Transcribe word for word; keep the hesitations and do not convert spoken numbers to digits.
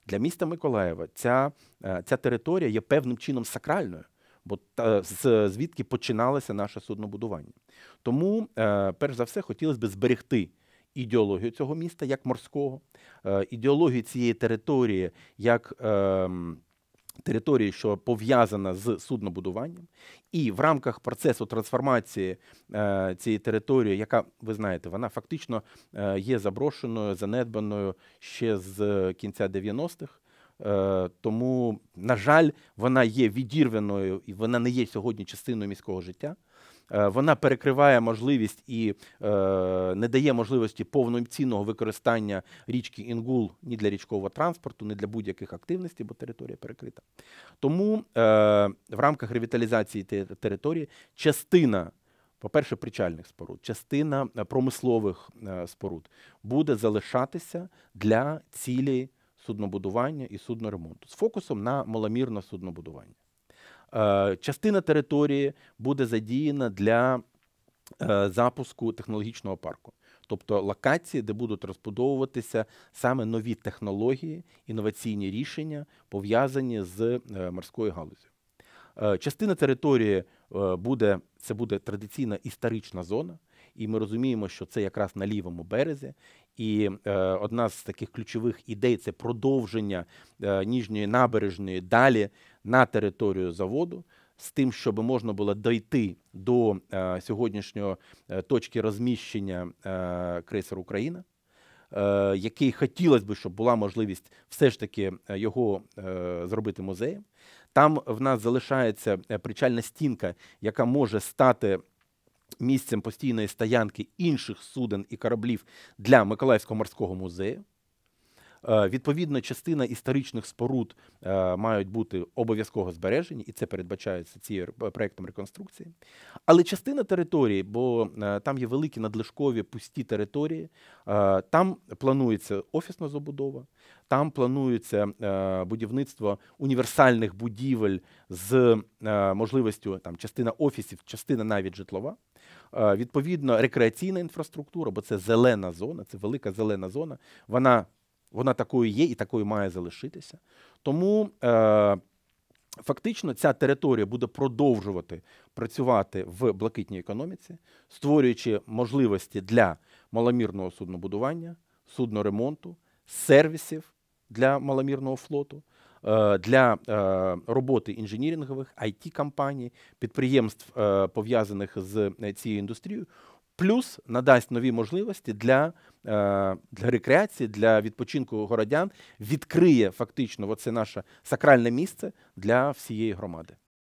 Для міста Миколаєва ця, ця територія є певним чином сакральною, бо та, з, звідки починалося наше суднобудування. Тому, е, перш за все, хотілося б зберегти ідеологію цього міста як морського, е, ідеологію цієї території як е, території, що пов'язана з суднобудуванням. І в рамках процесу трансформації е, цієї території, яка, ви знаєте, вона фактично е, є заброшеною, занедбаною ще з кінця дев'яностих. Е, тому, на жаль, вона є відірваною і вона не є сьогодні частиною міського життя. Е, вона перекриває можливість і е, не дає можливості повноцінного використання річки Інгул ні для річкового транспорту, ні для будь-яких активностей, бо територія перекрита. Тому е, в рамках ревіталізації території частина, по-перше, причальних споруд, частина промислових е, споруд буде залишатися для цілей суднобудування і судноремонту з фокусом на маломірне суднобудування. Е, частина території буде задіяна для е, запуску технологічного парку, тобто локації, де будуть розбудовуватися саме нові технології, інноваційні рішення, пов'язані з е, морською галуззю. Е, частина території е, буде, це буде традиційна історична зона, і ми розуміємо, що це якраз на лівому березі. І е, одна з таких ключових ідей – це продовження е, Ніжньої набережної далі на територію заводу, з тим, щоб можна було дойти до е, сьогоднішньої е, точки розміщення е, крейсеру «Україна», е, який хотілося б, щоб була можливість все ж таки його е, зробити музеєм. Там в нас залишається причальна стінка, яка може стати місцем постійної стоянки інших суден і кораблів для Миколаївського морського музею. Відповідно, частина історичних споруд мають бути обов'язково збережені, і це передбачається цим проєктом реконструкції. Але частина території, бо там є великі надлишкові пусті території, там планується офісна забудова, там планується будівництво універсальних будівель з можливістю, там, частина офісів, частина навіть житлова. Відповідно, рекреаційна інфраструктура, бо це зелена зона, це велика зелена зона, вона Вона такою є і такою має залишитися. Тому е, фактично ця територія буде продовжувати працювати в блакитній економіці, створюючи можливості для маломірного суднобудування, судноремонту, сервісів для маломірного флоту, е, для е, роботи інженірингових, ай ті-компаній, підприємств, е, пов'язаних з цією індустрією, плюс надасть нові можливості для, для рекреації, для відпочинку городян, відкриє фактично оце наше сакральне місце для всієї громади.